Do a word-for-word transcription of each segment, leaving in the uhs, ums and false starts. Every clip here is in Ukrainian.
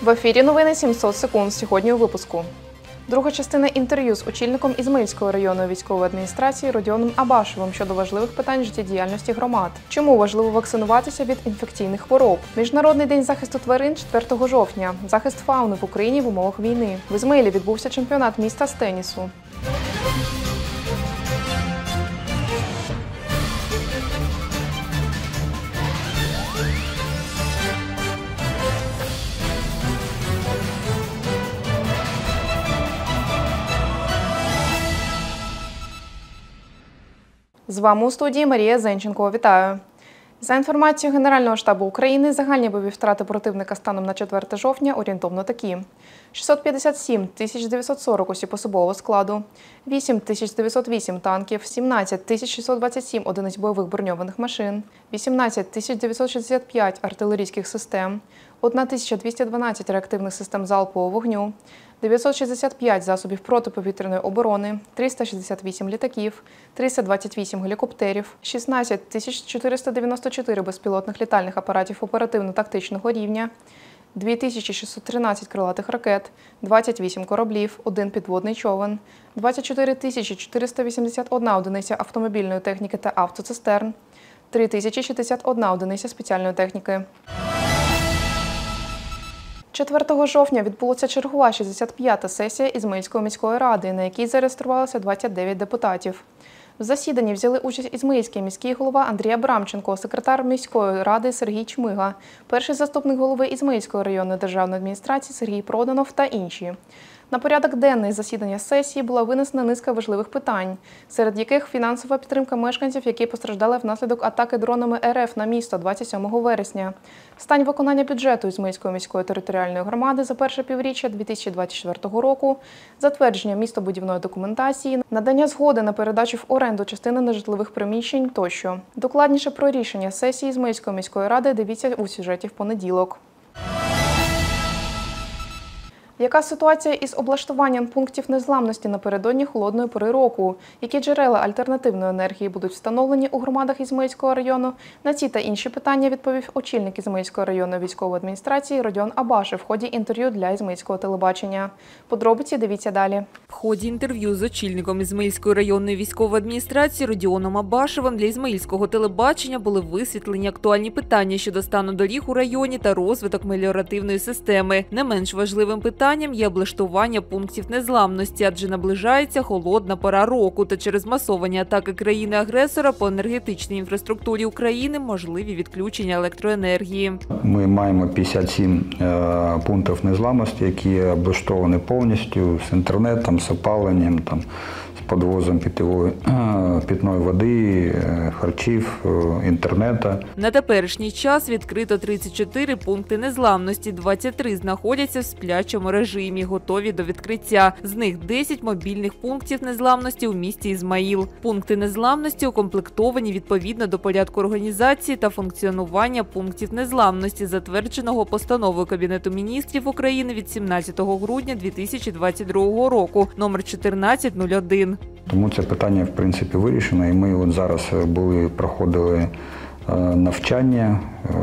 В ефірі новини сімсот секунд. Сьогодні у випуску. Друга частина інтерв'ю з очільником Ізмаїльської районної військової адміністрації Родіоном Абашевим щодо важливих питань життєдіяльності громад. Чому важливо вакцинуватися від інфекційних хвороб? Міжнародний день захисту тварин четвертого жовтня. Захист фауни в Україні в умовах війни. В Ізмаїлі відбувся чемпіонат міста з тенісу. З вами у студії Марія Зенченко. Вітаю! За інформацією Генерального штабу України, загальні бойові втрати противника станом на четверте жовтня орієнтовно такі. шістсот п'ятдесят сім тисяч дев'ятсот сорок осіб особового складу, вісім тисяч дев'ятсот вісім танків, сімнадцять тисяч шістсот двадцять сім одиниць бойових броньованих машин, вісімнадцять тисяч дев'ятсот шістдесят п'ять артилерійських систем, тисяча двісті дванадцять реактивних систем залпового вогню, дев'ятсот шістдесят п'ять засобів протиповітряної оборони, триста шістдесят вісім літаків, триста двадцять вісім гелікоптерів, шістнадцять тисяч чотириста дев'яносто чотири безпілотних літальних апаратів оперативно-тактичного рівня, дві тисячі шістсот тринадцять крилатих ракет, двадцять вісім кораблів, один підводний човен, двадцять чотири тисячі чотириста вісімдесят одна одиниця автомобільної техніки та автоцистерн, три тисячі шістдесят одна одиниця спеціальної техніки. четвертого жовтня відбулася чергова шістдесят п'ята сесія Ізмаїльської міської ради, на якій зареєструвалося двадцять дев'ять депутатів. В засіданні взяли участь Ізмаїльський міський голова Андрій Абрамченко, секретар міської ради Сергій Чмига, перший заступник голови Ізмаїльської районної державної адміністрації Сергій Проданов та інші. На порядок денний засідання сесії була винесена низка важливих питань, серед яких фінансова підтримка мешканців, які постраждали внаслідок атаки дронами РФ на місто двадцять сьомого вересня, стан виконання бюджету Ізмаїльської міської територіальної громади за перше півріччя дві тисячі двадцять четвертого року, затвердження містобудівної документації, надання згоди на передачу в оренду частини нежитлових приміщень тощо. Докладніше про рішення сесії Ізмаїльської міської ради дивіться у сюжеті в понеділок. Яка ситуація із облаштуванням пунктів незламності напередодні холодної пори року? Які джерела альтернативної енергії будуть встановлені у громадах Ізмаїльського району? На ці та інші питання відповів очільник Ізмаїльської районної військової адміністрації Родіон Абашев в ході інтерв'ю для Ізмаїльського телебачення. Подробиці дивіться далі. В ході інтерв'ю з очільником Ізмаїльської районної військової адміністрації Родіоном Абашевим для Ізмаїльського телебачення були висвітлені актуальні питання щодо стану доріг у районі та розвиток меліоративної системи. Не менш важливим питанням є облаштування пунктів незламності, адже наближається холодна пора року, та через масовані атаки країни-агресора по енергетичній інфраструктурі України можливі відключення електроенергії. Ми маємо п'ятдесят сім е, пунктів незламності, які облаштовані повністю з інтернетом, з опаленням, там, з підвозом питьової, е, питної води, е, харчів, е, інтернету. На теперішній час відкрито тридцять чотири пункти незламності, двадцять три знаходяться в сплячому режимі, готові до відкриття. З них десять мобільних пунктів незламності у місті Ізмаїл. Пункти незламності укомплектовані відповідно до порядку організації та функціонування пунктів незламності, затвердженого постановою Кабінету міністрів України від сімнадцятого грудня дві тисячі двадцять другого року, номер чотирнадцять нуль один. Тому це питання, в принципі, вирішено, і ми от зараз були, проходили навчання,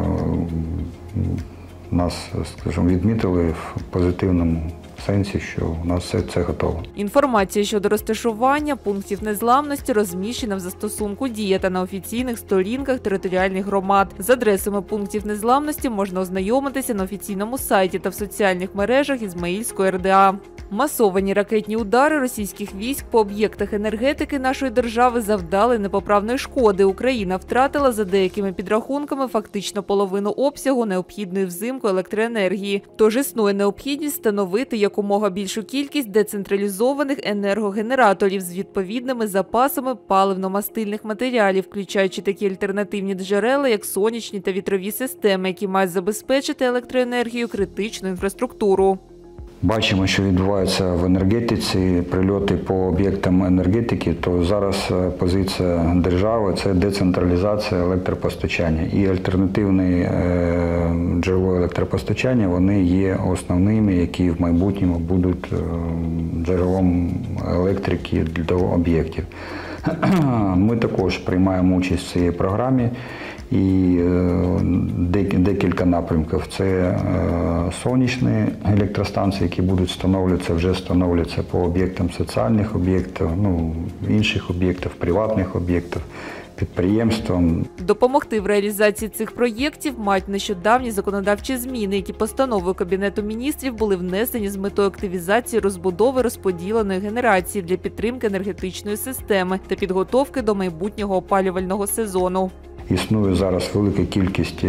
нас, скажімо, відмітили в позитивному сенсі, що у нас все це готово. Інформація щодо розташування пунктів незламності розміщена в застосунку «Дія» та на офіційних сторінках територіальних громад. З адресами пунктів незламності можна ознайомитися на офіційному сайті та в соціальних мережах Ізмаїльської ер де а. Масовані ракетні удари російських військ по об'єктах енергетики нашої держави завдали непоправної шкоди. Україна втратила, за деякими підрахунками, фактично половину обсягу необхідної взимку електроенергії. Тож існує необхідність встановити якомога більшу кількість децентралізованих енергогенераторів з відповідними запасами паливно-мастильних матеріалів, включаючи такі альтернативні джерела, як сонячні та вітрові системи, які мають забезпечити електроенергію критичну інфраструктуру. Бачимо, що відбувається в енергетиці, прильоти по об'єктам енергетики, то зараз позиція держави – це децентралізація електропостачання. І альтернативне джерело електропостачання, вони є основними, які в майбутньому будуть джерелом електрики до об'єктів. Ми також приймаємо участь в цій програмі. і декілька напрямків. Це сонячні електростанції, які будуть встановлюватися, вже встановлюються по об'єктам соціальних об'єктів, ну, інших об'єктів, приватних об'єктів, підприємствам. Допомогти в реалізації цих проєктів мають нещодавні законодавчі зміни, які постановою Кабінету міністрів були внесені з метою активізації розбудови розподіленої генерації для підтримки енергетичної системи та підготовки до майбутнього опалювального сезону. Існує зараз велика кількість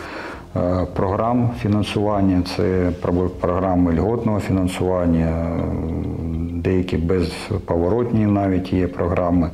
програм фінансування, це програми льготного фінансування, деякі безповоротні навіть є програми.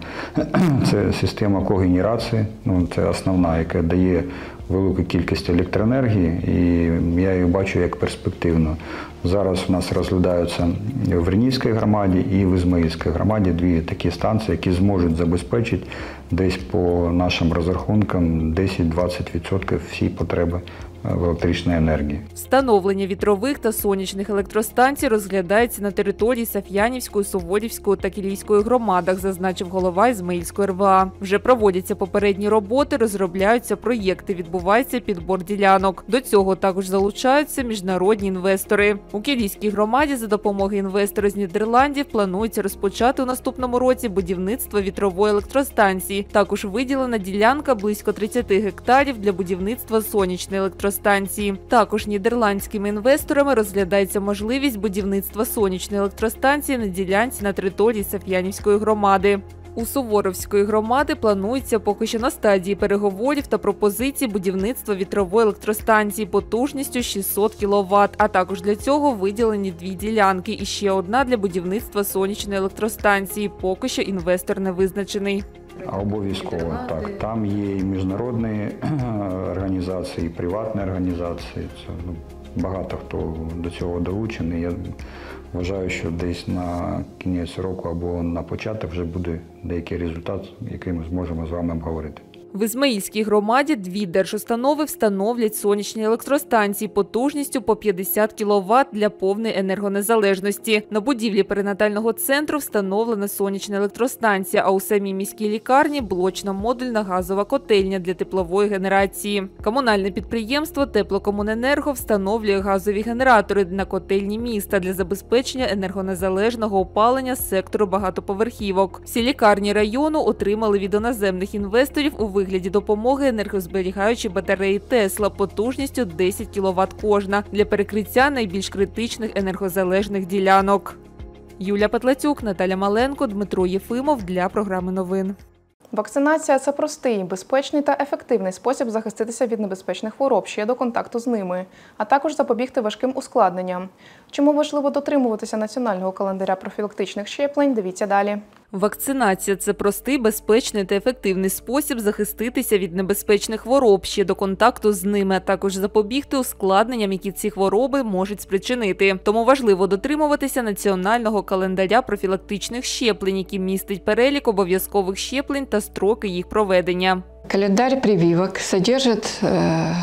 Це система когенерації, ну, це основна, яка дає велику кількість електроенергії, і я її бачу як перспективну. Зараз у нас розглядаються в Вернівській громаді і в Ізмаїльській громаді дві такі станції, які зможуть забезпечити десь по нашим розрахункам десять-двадцять відсотків всі потреби в електричній енергії. Встановлення вітрових та сонячних електростанцій розглядається на території Саф'янівської, Суворівської та Кілійської громадах, зазначив голова Ізмаїльської ер ве а. Вже проводяться попередні роботи, розробляються проєкти, відбувається підбор ділянок. До цього також залучаються міжнародні інвестори. У Кілійській громаді за допомогою інвестора з Нідерландів планується розпочати у наступному році будівництво вітрової електростанції. Також виділена ділянка близько тридцять гектарів для будівництва сонячної електростанції. Також нідерландськими інвесторами розглядається можливість будівництва сонячної електростанції на ділянці на території Саф'янівської громади. У Суворовської громади планується поки що на стадії переговорів та пропозицій будівництва вітрової електростанції потужністю шістсот кіловат, а також для цього виділені дві ділянки і ще одна для будівництва сонячної електростанції. Поки що інвестор не визначений. А обов'язково, так. Там є і міжнародні організації, і приватні організації. Це, ну, багато хто до цього долучений. Я вважаю, що десь на кінець року або на початок вже буде деякий результат, який ми зможемо з вами обговорити. В Ізмаїльській громаді дві держустанови встановлять сонячні електростанції потужністю по п'ятдесят кіловат для повної енергонезалежності. На будівлі перинатального центру встановлена сонячна електростанція, а у самій міській лікарні – блочно-модульна газова котельня для теплової генерації. Комунальне підприємство «Теплокомуненерго» встановлює газові генератори на котельні міста для забезпечення енергонезалежного опалення сектору багатоповерхівок. Всі лікарні району отримали від іноземних інвесторів у вигляді допомоги енергозберігаючі батареї «Тесла» потужністю десять кіловат кожна для перекриття найбільш критичних енергозалежних ділянок. Юлія Петлацюк, Наталя Маленко, Дмитро Єфимов для програми новин. Вакцинація – це простий, безпечний та ефективний спосіб захиститися від небезпечних хвороб ще до контакту з ними, а також запобігти важким ускладненням. Чому важливо дотримуватися національного календаря профілактичних щеплень, дивіться далі. Вакцинація – це простий, безпечний та ефективний спосіб захиститися від небезпечних хвороб ще до контакту з ними, а також запобігти ускладненням, які ці хвороби можуть спричинити. Тому важливо дотримуватися національного календаря профілактичних щеплень, який містить перелік обов'язкових щеплень та строки їх проведення. Календарь прививок содержит э,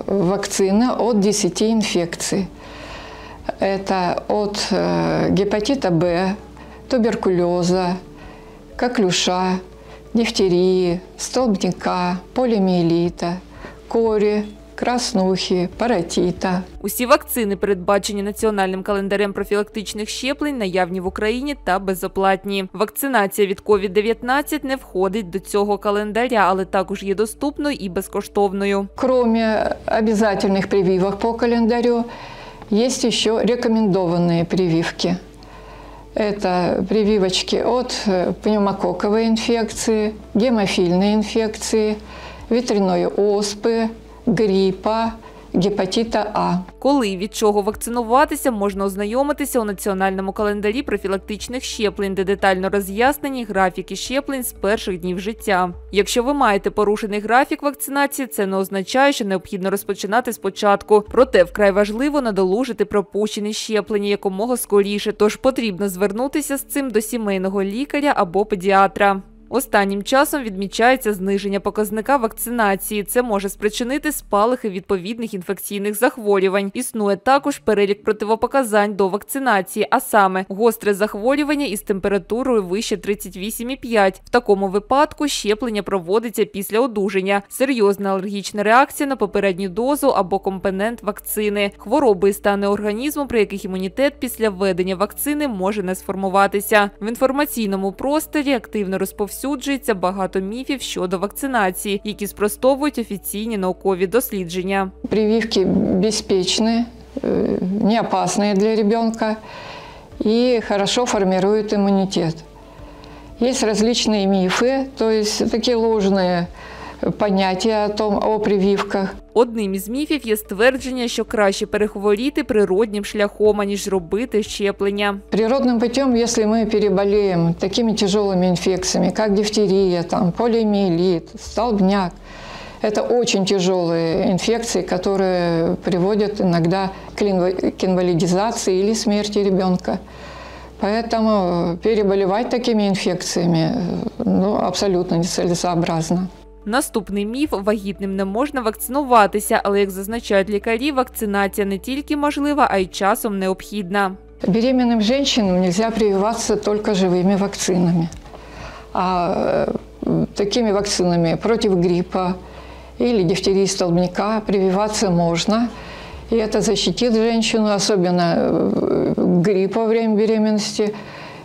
вакцины от десяти инфекций. Это от э, гепатита Б, туберкулеза, коклюша, дифтерии, столбняка, полиомиелита, кори, краснухи, паротита. Усі вакцини, передбачені національним календарем профілактичних щеплень, наявні в Україні та безоплатні. Вакцинація від ковід дев'ятнадцять не входить до цього календаря, але також є доступною і безкоштовною. Кроме обязательных прививок по календарю, есть еще рекомендованные прививки. Это прививочки от пневмококковой инфекции, гемофильной инфекции, ветряной оспы, гриппа, гепатита А. Коли і від чого вакцинуватися, можна ознайомитися у національному календарі профілактичних щеплень, де детально роз'яснені графіки щеплень з перших днів життя. Якщо ви маєте порушений графік вакцинації, це не означає, що необхідно розпочинати спочатку. Проте вкрай важливо надолужити пропущені щеплення якомога скоріше, тож потрібно звернутися з цим до сімейного лікаря або педіатра. Останнім часом відмічається зниження показника вакцинації. Це може спричинити спалахи відповідних інфекційних захворювань. Існує також перелік противопоказань до вакцинації, а саме гостре захворювання із температурою вище тридцять вісім і п'ять. В такому випадку щеплення проводиться після одужання, серйозна алергічна реакція на попередню дозу або компонент вакцини, хвороби і стани організму, при яких імунітет після введення вакцини може не сформуватися. В інформаційному просторі активно розповсюджується багато міфів щодо вакцинації, які спростовують офіційні наукові дослідження. Прививки безпечні, не опасні для ребенка и хорошо формируют иммунитет. Есть различные мифы, то есть такие ложные понятия о том, о прививках. Одним із міфів є ствердження, що краще перехворіти природним шляхом, аніж робити щеплення. Природным путем, если мы переболеем такими тяжелыми инфекциями, как дифтерия, там, полиомиелит, столбняк, это очень тяжелые инфекции, которые приводят иногда к инвалидизации или смерти ребенка. Поэтому переболевать такими инфекциями ну, абсолютно нецелесообразно. Наступний міф – вагітним не можна вакцинуватися, але, як зазначають лікарі, вакцинація не тільки можлива, а й часом необхідна. Беременным женщинам нельзя прививаться только живыми вакцинами. А такими вакцинами против гриппа или дифтерии столбняка прививаться можно. И это защитит женщину, особенно грипп во время беременности,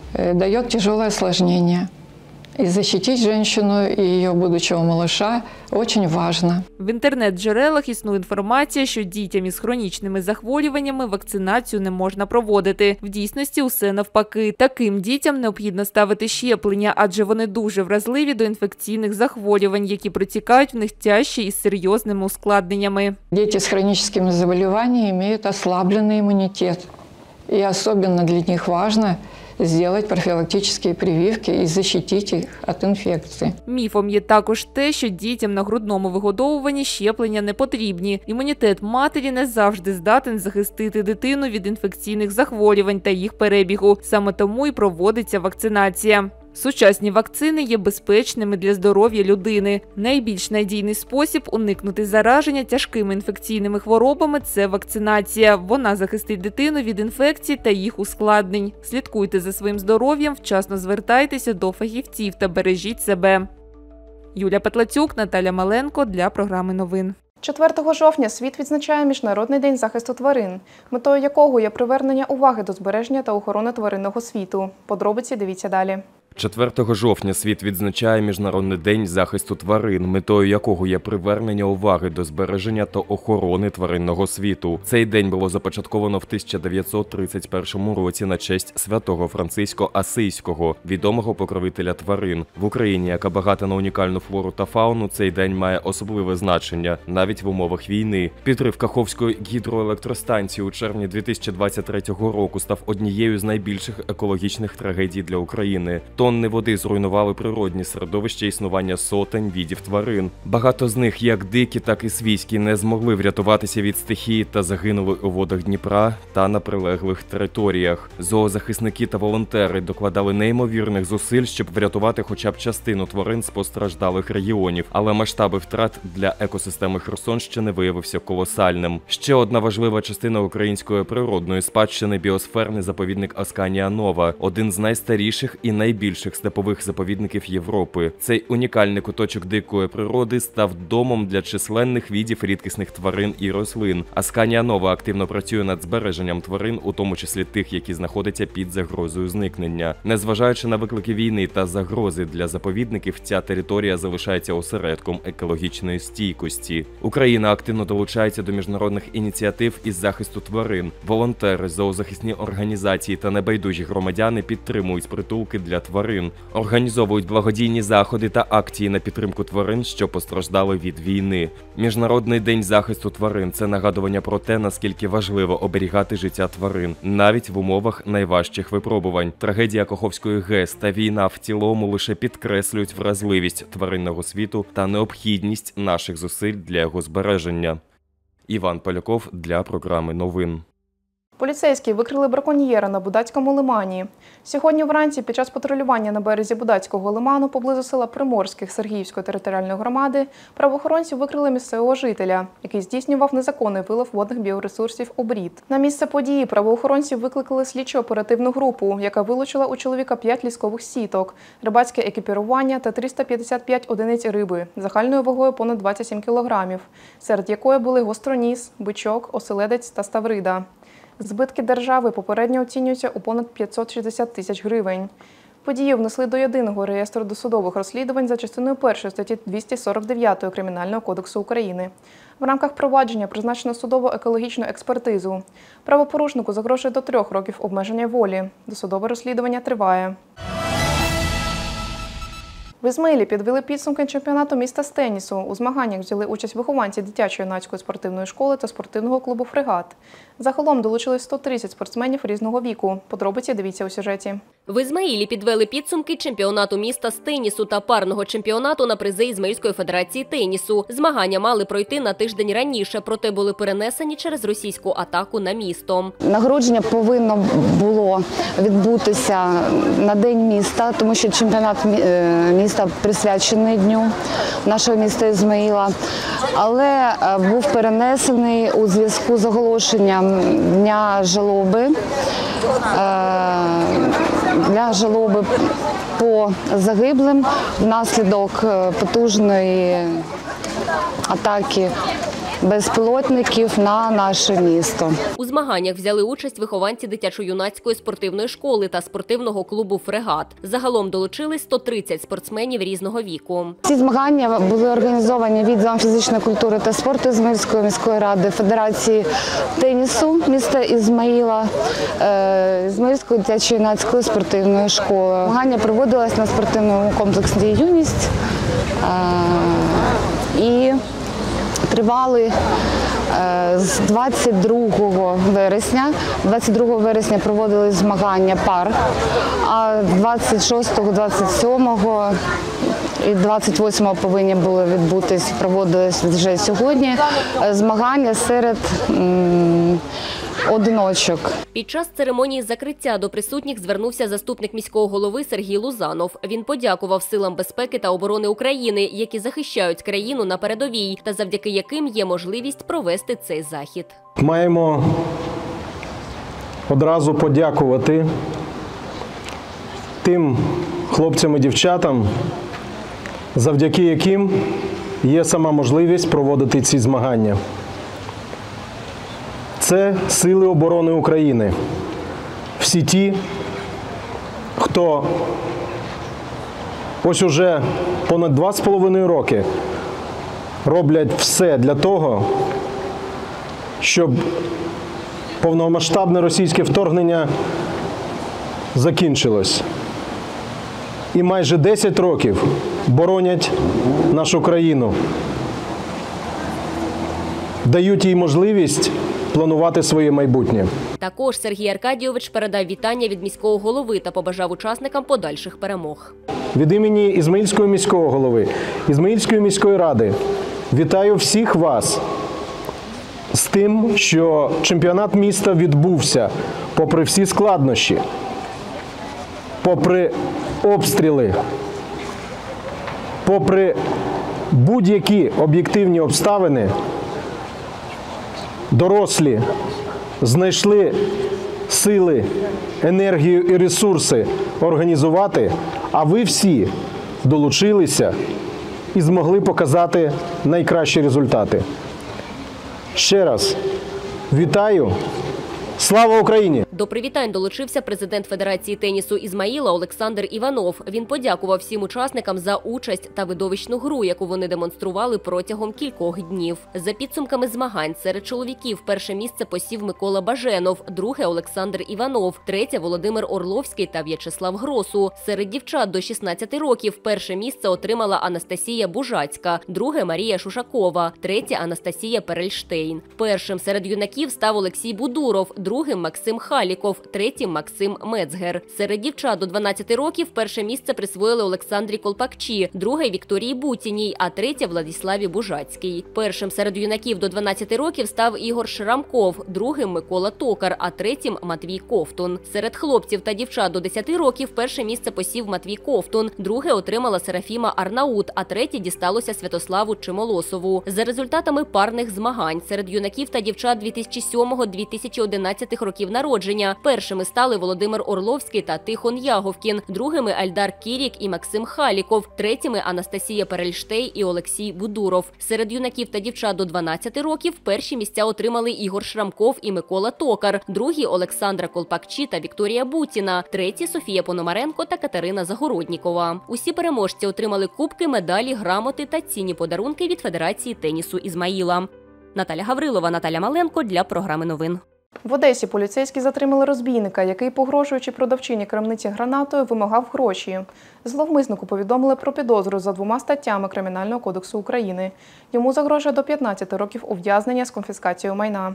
дает тяжелое осложнение. И защитить женщину и ее будущего малыша очень важно. В інтернет-джерелах існує інформація, що дітям із хронічними захворюваннями вакцинацію не можна проводити. В дійсності усе навпаки. Таким дітям необхідно ставити щеплення, адже вони дуже вразливі до інфекційних захворювань, які протікають в них тяжче із серйозними ускладненнями. Дети с хроническими заболеваниями имеют ослабленный иммунитет. И особенно для них важно сделать профилактические прививки і защитить їх від інфекції. Міфом є також те, що дітям на грудному вигодовуванні щеплення не потрібні. Імунітет матері не завжди здатен захистити дитину від інфекційних захворювань та їх перебігу. Саме тому і проводиться вакцинація. Сучасні вакцини є безпечними для здоров'я людини. Найбільш надійний спосіб уникнути зараження тяжкими інфекційними хворобами – це вакцинація. Вона захистить дитину від інфекцій та їх ускладнень. Слідкуйте за своїм здоров'ям, вчасно звертайтеся до фахівців та бережіть себе. Юлія Петлацюк, Наталя Маленко для програми новин. четвертого жовтня світ відзначає Міжнародний день захисту тварин, метою якого є привернення уваги до збереження та охорони тваринного світу. Подробиці дивіться далі. четвертого жовтня світ відзначає Міжнародний день захисту тварин, метою якого є привернення уваги до збереження та охорони тваринного світу. Цей день було започатковано в тисяча дев'ятсот тридцять першому році на честь святого Франциска Асийського, відомого покровителя тварин. В Україні, яка багата на унікальну флору та фауну, цей день має особливе значення, навіть в умовах війни. Підрив Каховської гідроелектростанції у червні дві тисячі двадцять третього року став однією з найбільших екологічних трагедій для України. Тонни води зруйнували природні середовища існування сотень видів тварин. Багато з них, як дикі, так і свійські, не змогли врятуватися від стихії та загинули у водах Дніпра та на прилеглих територіях. Зоозахисники та волонтери докладали неймовірних зусиль, щоб врятувати хоча б частину тварин з постраждалих регіонів, але масштаби втрат для екосистеми Херсонщини виявився колосальним. Ще одна важлива частина української природної спадщини – біосферний заповідник Асканія Нова, один з найстаріших і найбільших більших степових заповідників Європи. Цей унікальний куточок дикої природи став домом для численних видів рідкісних тварин і рослин. Асканія Нова активно працює над збереженням тварин, у тому числі тих, які знаходяться під загрозою зникнення. Незважаючи на виклики війни та загрози для заповідників, ця територія залишається осередком екологічної стійкості. Україна активно долучається до міжнародних ініціатив із захисту тварин. Волонтери, зоозахисні організації та небайдужі громадяни підтримують притулки для тварин. Організовують благодійні заходи та акції на підтримку тварин, що постраждали від війни. Міжнародний день захисту тварин – це нагадування про те, наскільки важливо оберігати життя тварин, навіть в умовах найважчих випробувань. Трагедія Каховської ГЕС та війна в цілому лише підкреслюють вразливість тваринного світу та необхідність наших зусиль для його збереження. Іван Поляков для програми новин. Поліцейські викрили браконьєра на Будацькому лимані. Сьогодні вранці під час патрулювання на березі Будацького лиману поблизу села Приморських Сергіївської територіальної громади правоохоронці викрили місцевого жителя, який здійснював незаконний вилов водних біоресурсів у Брід. На місце події правоохоронці викликали слідчо-оперативну групу, яка вилучила у чоловіка п'ять ліскових сіток, рибацьке екіпірування та триста п'ятдесят п'ять одиниць риби загальною вагою понад двадцять сім кілограмів, серед якої були гостроніс, бичок, оселедець та ставрида. Збитки держави попередньо оцінюються у понад п'ятсот шістдесят тисяч гривень. Подію внесли до єдиного реєстру досудових розслідувань за частиною першої статті двісті сорок дев'ять Кримінального кодексу України. В рамках провадження призначено судово-екологічну експертизу. Правопорушнику загрожує до трьох років обмеження волі. Досудове розслідування триває. В Ізмаїлі підвели підсумки чемпіонату міста з тенісу. У змаганнях взяли участь вихованці дитячо-юнацької спортивної школи та спортивного клубу «Фрегат». Загалом долучились сто тридцять спортсменів різного віку. Подробиці дивіться у сюжеті. В Ізмаїлі підвели підсумки чемпіонату міста з тенісу та парного чемпіонату на призи Ізмаїльської федерації тенісу. Змагання мали пройти на тиждень раніше, проте були перенесені через російську атаку на місто. Нагородження повинно було відбутися на День міста, тому що чемпіонат міста присвячений дню нашого міста Ізмаїла, але був перенесений у зв'язку з оголошенням Дня жалоби, для жалоби по загиблим внаслідок потужної атаки безпілотників на наше місто. У змаганнях взяли участь вихованці дитячо-юнацької спортивної школи та спортивного клубу «Фрегат». Загалом долучились сто тридцять спортсменів різного віку. Ці змагання були організовані відділом фізичної культури та спорту Ізмаїльської міської ради, Федерації тенісу міста Ізмаїла, Ізмаїльської дитячо-юнацької спортивної школи. Змагання проводилось на спортивному комплексі «Юність» і тривали з двадцять другого вересня. двадцять другого вересня проводились змагання пар, а двадцять шостого, двадцять сьомого і двадцять восьмого повинні були відбутись, проводились вже сьогодні змагання серед м, одиночок. Під час церемонії закриття до присутніх звернувся заступник міського голови Сергій Лузанов. Він подякував силам безпеки та оборони України, які захищають країну на передовій, та завдяки яким є можливість провести цей захід. Маємо одразу подякувати тим хлопцям і дівчатам, завдяки яким є сама можливість проводити ці змагання. Це Сили оборони України. Всі ті, хто ось уже понад два з половиною роки роблять все для того, щоб повномасштабне російське вторгнення закінчилось. І майже десять років боронять нашу країну, дають їй можливість планувати своє майбутнє. Також Сергій Аркадійович передав вітання від міського голови та побажав учасникам подальших перемог. Від імені Ізмаїльського міського голови, Ізмаїльської міської ради вітаю всіх вас з тим, що чемпіонат міста відбувся попри всі складнощі, попри обстріли, попри будь-які об'єктивні обставини. Дорослі знайшли сили, енергію і ресурси організувати, а ви всі долучилися і змогли показати найкращі результати. Ще раз вітаю! Слава Україні! До привітань долучився президент Федерації тенісу Ізмаїла Олександр Іванов. Він подякував всім учасникам за участь та видовищну гру, яку вони демонстрували протягом кількох днів. За підсумками змагань серед чоловіків перше місце посів Микола Баженов, друге – Олександр Іванов, третє – Володимир Орловський та В'ячеслав Гросу. Серед дівчат до шістнадцяти років перше місце отримала Анастасія Бужацька, друге – Марія Шушакова, третє – Анастасія Перельштейн. Першим серед юнаків став Олексій Будуров, другим – Максим Халіков, третім – Максим Мецгер. Серед дівчат до дванадцяти років перше місце присвоїли Олександрі Колпакчі, друге – Вікторії Бутіній, а третє – Владиславі Бужацькій. Першим серед юнаків до дванадцяти років став Ігор Шрамков, другим – Микола Токар, а третім – Матвій Ковтун. Серед хлопців та дівчат до десяти років перше місце посів Матвій Ковтун, друге отримала Серафіма Арнаут, а третє дісталося Святославу Чимолосову. За результатами парних змагань серед юнаків та дівчат дві тисячі сьомого - дві тисячі одинадцятого років народження першими стали Володимир Орловський та Тихон Яговкін, другими – Альдар Кірік і Максим Халіков, третіми – Анастасія Перельштей і Олексій Будуров. Серед юнаків та дівчат до дванадцяти років перші місця отримали Ігор Шрамков і Микола Токар, другі – Олександра Колпакчі та Вікторія Бутіна, треті – Софія Пономаренко та Катерина Загороднікова. Усі переможці отримали кубки, медалі, грамоти та цінні подарунки від Федерації тенісу Ізмаїла. Наталя Гаврилова, Наталя Маленко для програми новин. В Одесі поліцейські затримали розбійника, який, погрожуючи продавчині крамниці гранатою, вимагав гроші. Зловмиснику повідомили про підозру за двома статтями Кримінального кодексу України. Йому загрожує до п'ятнадцяти років ув'язнення з конфіскацією майна.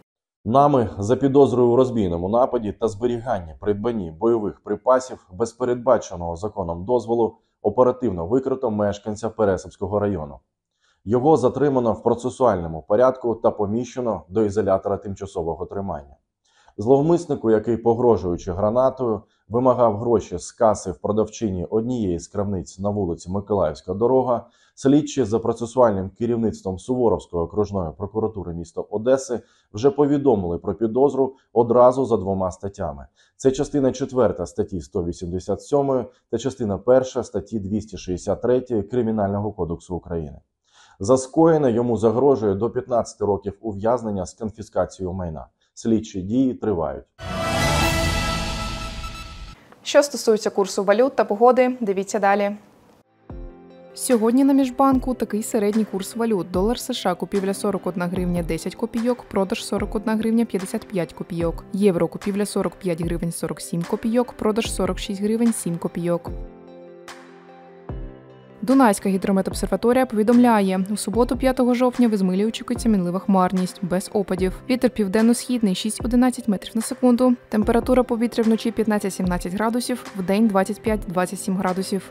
Нами за підозрою у розбійному нападі та зберіганні, придбанні бойових припасів без передбаченого законом дозволу оперативно викрито мешканця Пересипського району. Його затримано в процесуальному порядку та поміщено до ізолятора тимчасового тримання. Зловмиснику, який, погрожуючи гранатою, вимагав гроші з каси в продавчині однієї з крамниць на вулиці Миколаївська дорога, слідчі за процесуальним керівництвом Суворовської окружної прокуратури міста Одеси вже повідомили про підозру одразу за двома статтями. Це частина четверта статті сто вісімдесят сьомої та частина перша статті двісті шістдесят три Кримінального кодексу України. За скоєне йому загрожує до п'ятнадцяти років ув'язнення з конфіскацією майна. Слідчі дії тривають. Що стосується курсу валют та погоди, дивіться далі. Сьогодні на Міжбанку такий середній курс валют. Долар США купівля сорок одна гривня десять копійок, продаж сорок одна гривня п'ятдесят п'ять копійок. Євро купівля сорок п'ять гривень сорок сім копійок, продаж сорок шість гривень сім копійок. Дунайська гідрометобсерваторія повідомляє, у суботу п'ятого жовтня в Ізмаїлі очікується мінлива хмарність, без опадів. Вітер південно-східний шість - одинадцять метрів на секунду. Температура повітря вночі п'ятнадцять - сімнадцять градусів, вдень двадцять п'ять - двадцять сім градусів.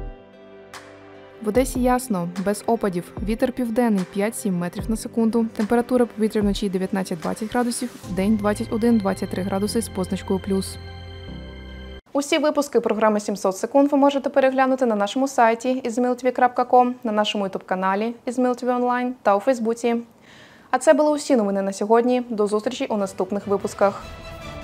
В Одесі ясно, без опадів. Вітер південний п'ять - сім метрів на секунду. Температура повітря вночі дев'ятнадцять - двадцять градусів, вдень двадцять один - двадцять три градуси з позначкою плюс. Усі випуски програми сімсот секунд ви можете переглянути на нашому сайті ізмаїл ті ві крапка ком, на нашому ютуб-каналі ізмаїл ті ві онлайн та у Фейсбуці. А це були усі новини на сьогодні. До зустрічі у наступних випусках.